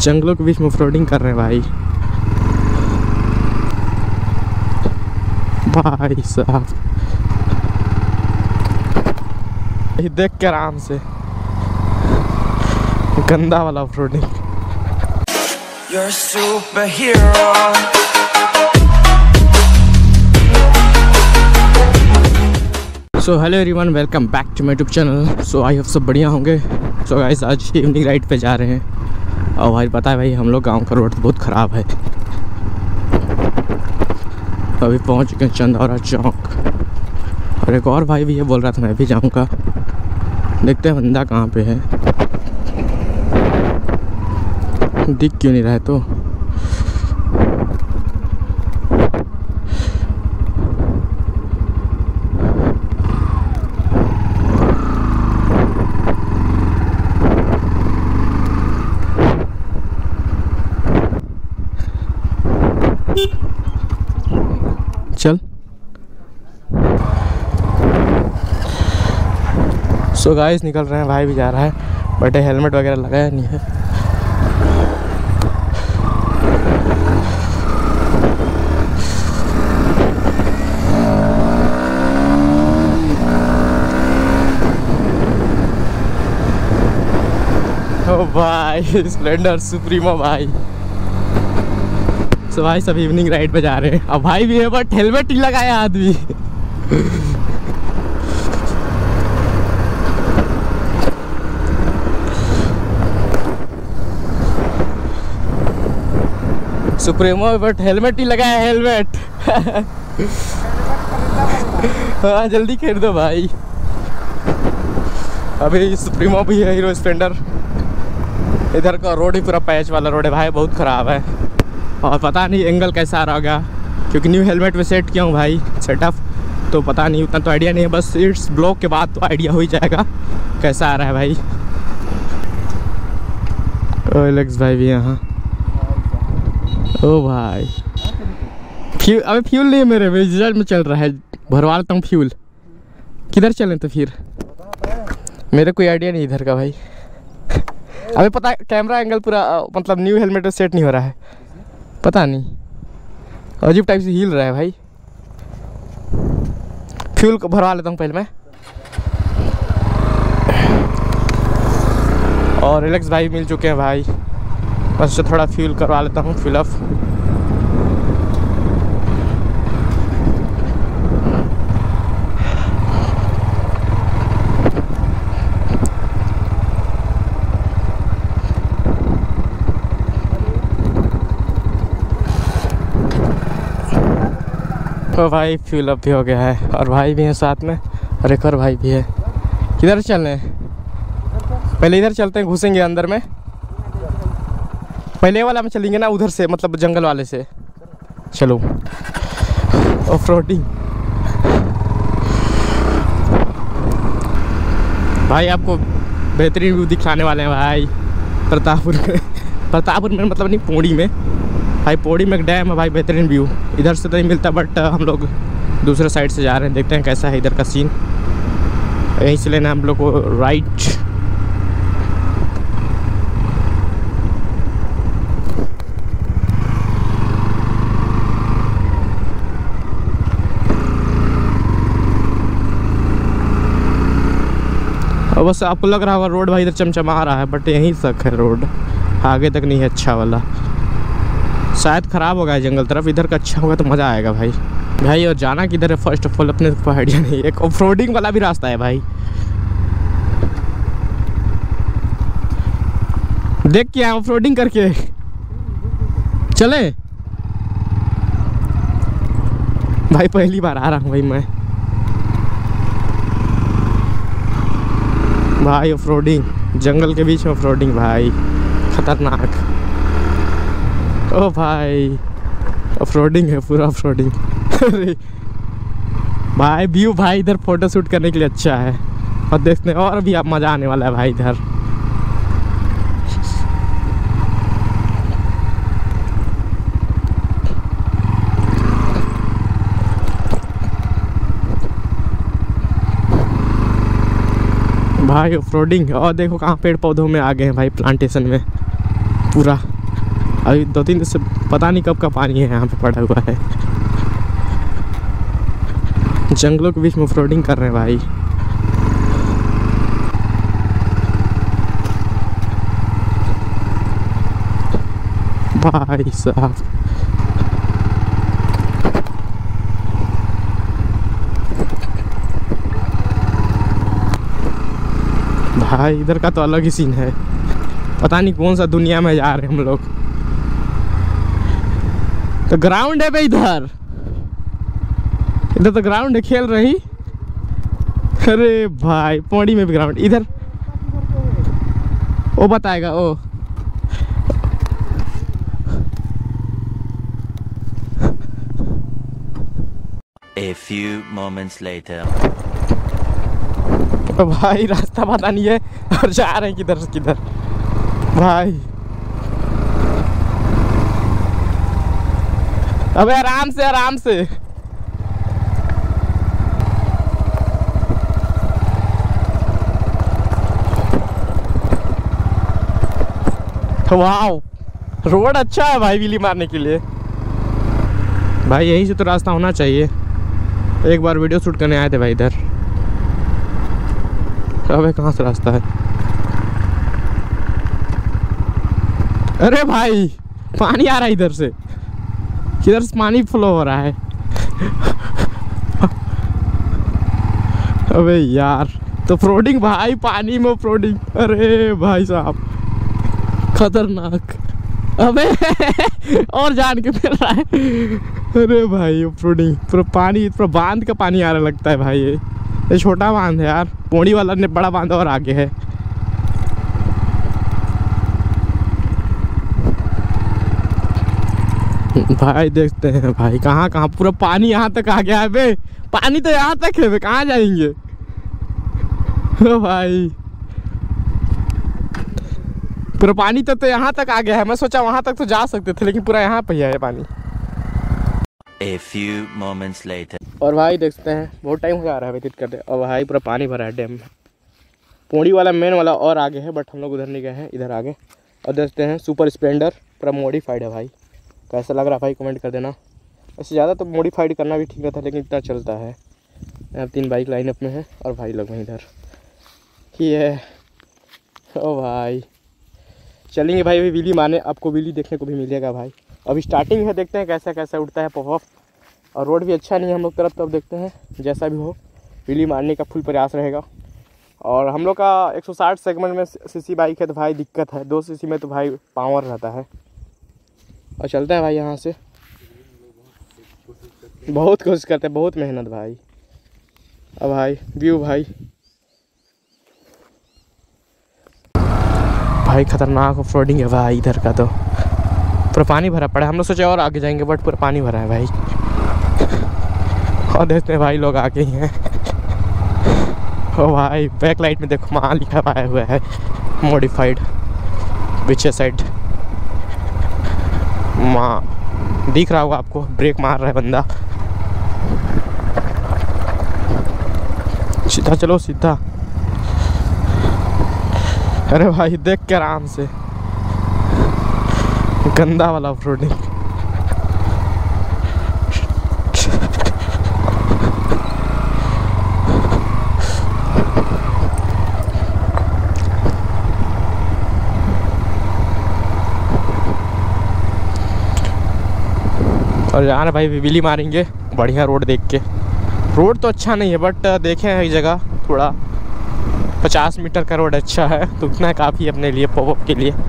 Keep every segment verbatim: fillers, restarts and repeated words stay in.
जंगलों के बीच में ऑफरोडिंग कर रहे हैं भाई। भाई साहब देख के आराम से गंदा वाला offroading. You're a superhero. So hello everyone, welcome back to my YouTube channel. So I hope सब बढ़िया होंगे। सो गाइस आज इवनिंग राइड पे जा रहे हैं और भाई पता है भाई हम लोग गांव का रोड बहुत ख़राब है। अभी पहुंच चुके हैं चंदौरा चौक और एक और भाई भी ये बोल रहा था मैं भी जाऊंगा। देखते हैं बंदा कहाँ पे है, दिख क्यों नहीं रहा है तो। चल सो गाइस निकल रहे हैं, भाई भी जा रहा है बट हेलमेट वगैरह लगाया नहीं है। ओ भाई स्प्लेंडर सुप्रीमो भाई। सो भाई सब इवनिंग राइड पे जा रहे हैं। अब भाई भी है बट हेलमेट ही लगाया आदमी। सुप्रीमो बट हेलमेट ही लगाया, हेलमेट। हाँ जल्दी खरीद दो भाई। अभी सुप्रीमो भी है, हीरो स्प्लेंडर। इधर का रोड ही पूरा पैच वाला रोड है भाई, बहुत ख़राब है और पता नहीं एंगल कैसा आ रहा होगा क्योंकि न्यू हेलमेट पे सेट किया हूँ भाई सेटअप, तो पता नहीं उतना तो आइडिया नहीं है। बस इट्स ब्लॉक के बाद तो आइडिया हो ही जाएगा कैसा आ रहा है भाई। ओ एलेक्स भाई भी यहाँ। ओ भाई फ्यूल, अबे फ्यूल नहीं है मेरे रिजल्ट में चल रहा है, भरवा लेता हूँ फ्यूल। किधर चलें तो फिर, मेरे कोई आइडिया नहीं इधर का भाई। अबे पता कैमरा एंगल पूरा मतलब न्यू हेलमेट में सेट नहीं हो रहा है, पता नहीं अजीब टाइप से हिल रहा है भाई। फ्यूल को भरवा लेता हूँ पहले मैं। और रिलैक्स भाई मिल चुके हैं भाई, बस थोड़ा फ्यूल करवा लेता हूँ फिलअप। तो भाई फ्यूल अप भी हो गया है और भाई भी है साथ में और एक और भाई भी है। किधर चल रहे हैं? पहले इधर चलते हैं, घुसेंगे अंदर में। पहले वाला में चलेंगे ना, उधर से मतलब जंगल वाले से। चलो ऑफ रोडिंग भाई, आपको बेहतरीन व्यू दिखाने वाले हैं भाई प्रतापपुर में। प्रतापपुर में मतलब नहीं, पौड़ी में भाई। पौड़ी में एक डैम है भाई, बेहतरीन व्यू इधर से तो नहीं मिलता बट हम लोग दूसरे साइड से जा रहे हैं। देखते हैं कैसा है इधर का सीन। यहीं से लेना हम लोग को राइट। और बस आपको लग रहा होगा रोड भाई इधर चमचमा रहा है बट यहीं तक है रोड, आगे तक नहीं है अच्छा वाला। शायद ख़राब होगा जंगल तरफ, इधर का अच्छा होगा तो मज़ा आएगा भाई। भाई और जाना किधर है फर्स्ट ऑफ ऑल अपने को आइडिया नहीं। एक ऑफ रोडिंग वाला भी रास्ता है भाई, देख के ऑफ रोडिंग करके चले भाई। पहली बार आ रहा हूँ भाई मैं भाई। ऑफ रोडिंग जंगल के बीच में ऑफ रोडिंग भाई, खतरनाक। ओ भाई ऑफ रोडिंग है, पूरा ऑफ रोडिंग। भाई व्यू भाई इधर फोटो शूट करने के लिए अच्छा है और देखने और भी आप मज़ा आने वाला है भाई इधर। भाई ऑफ रोडिंग और देखो कहाँ पेड़ पौधों में आ गए हैं भाई, प्लांटेशन में। पूरा। अभी दो तीन दिन से पता नहीं कब का पानी है यहाँ पे पड़ा हुआ है। जंगलों के बीच में ऑफरोडिंग कर रहे हैं भाई। भाई साहब भाई इधर का तो अलग ही सीन है। पता नहीं कौन सा दुनिया में जा रहे हैं हम लोग। तो ग्राउंड है भाई, इधर इधर तो ग्राउंड है, खेल रही। अरे भाई पौड़ी में भी ग्राउंड, इधर वो बताएगा ओ। A few moments later. तो भाई रास्ता पता नहीं है और जा रहे हैं किधर से किधर भाई। अबे आराम से आराम से। वाओ रोड अच्छा है भाई व्हीली मारने के लिए। भाई यहीं से तो रास्ता होना चाहिए। एक बार वीडियो शूट करने आए थे भाई इधर। अबे कहाँ से रास्ता है? अरे भाई पानी आ रहा है इधर से, किधर से पानी फ्लो हो रहा है। अबे यार तो फ्रोडिंग भाई, पानी में फ्रोडिंग। अरे भाई साहब खतरनाक। अबे और जान के फिर रहा है। अरे भाई फ्रोडिंग पूरा पानी, पूरा बांध का पानी आ रहा लगता है भाई। ये ये छोटा बांध है यार, पौड़ी वाला ने बड़ा बांध और आगे है। भाई देखते हैं भाई कहाँ कहाँ पूरा पानी यहाँ तक आ गया है बे। पानी तो यहाँ तक है बे, कहाँ जाएंगे? ओ भाई पूरा पानी तो, तो यहाँ तक आ गया है। मैं सोचा वहाँ तक तो जा सकते थे, लेकिन पूरा यहाँ पे है पानी। A few moments later. और भाई देखते हैं बहुत टाइम हो जा रहा है व्यतीत करते। और भाई पूरा पानी भरा है डैम में। पौड़ी वाला मेन वाला और आगे है, बट हम लोग उधर नहीं गए हैं, इधर आगे। और देखते हैं सुपर स्प्लेंडर पूरा मॉडिफाइड है भाई। कैसा लग रहा है भाई कमेंट कर देना। वैसे ज़्यादा तो मॉडिफाइड करना भी ठीक था, लेकिन इतना चलता है। यहाँ तीन बाइक लाइनअप में है और भाई लोग वहीं इधर ये। ओ भाई चलेंगे भाई अभी व्हीली मारने। आपको व्हीली देखने को भी मिलेगा भाई। अभी स्टार्टिंग है, देखते हैं कैसा कैसा उठता है पॉप। और रोड भी अच्छा नहीं है हम लोग तरफ, तब देखते हैं जैसा भी हो व्हीली मारने का फुल प्रयास रहेगा। और हम लोग का एक सौ साठ सेगमेंट में सीसी बाइक है तो भाई दिक्कत है। दो सीसी में तो भाई पावर रहता है। और चलते हैं भाई यहाँ से। बहुत कोशिश करते हैं, बहुत मेहनत भाई। अब भाई व्यू भाई भाई खतरनाक ऑफरोडिंग है भाई इधर का। तो पूरा पानी भरा पड़ा है। हम लोग सोचे और आगे जाएंगे, बट पूरा पानी भरा है भाई। और देखते हैं भाई लोग आगे ही हैं। ओ भाई बैक लाइट में देखो माँ लिखा पाया हुआ है मॉडिफाइड पीछे साइड। माँ दिख रहा होगा आपको, ब्रेक मार रहा है बंदा। सीधा चलो सीधा। अरे भाई देख के आराम से, गंदा वाला ऑफरोडिंग। और यार भाई व्हीली मारेंगे बढ़िया रोड देख के। रोड तो अच्छा नहीं है, बट देखे हैं एक जगह थोड़ा पचास मीटर का रोड अच्छा है, तो उतना काफ़ी अपने लिए पॉपअप के लिए।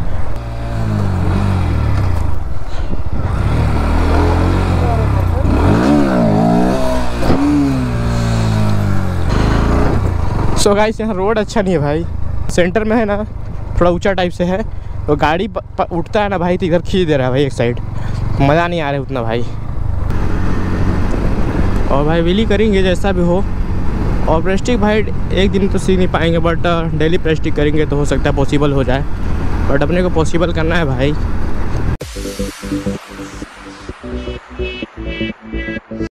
सो गाइस यहाँ रोड अच्छा नहीं है भाई। सेंटर में है ना, थोड़ा ऊंचा टाइप से है, तो गाड़ी प, प, उठता है ना भाई तो इधर खींच दे रहा है भाई एक साइड। मज़ा नहीं आ रहा है उतना भाई। और भाई व्हीली करेंगे जैसा भी हो। और प्रेस्टिक भाई एक दिन तो सीख नहीं पाएंगे, बट डेली प्रेस्टिक करेंगे तो हो सकता है पॉसिबल हो जाए। बट अपने को पॉसिबल करना है भाई।